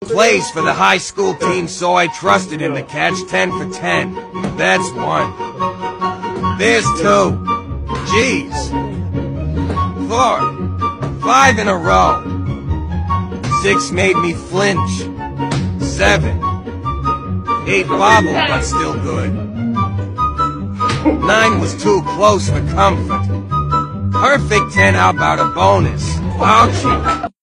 Plays for the high school team, so I trusted him to catch 10 for 10. That's 1. There's 2. Jeez. 4. 5 in a row. 6 made me flinch. 7. 8 bobbled, but still good. 9 was too close for comfort. Perfect 10, how about a bonus? Ouchie.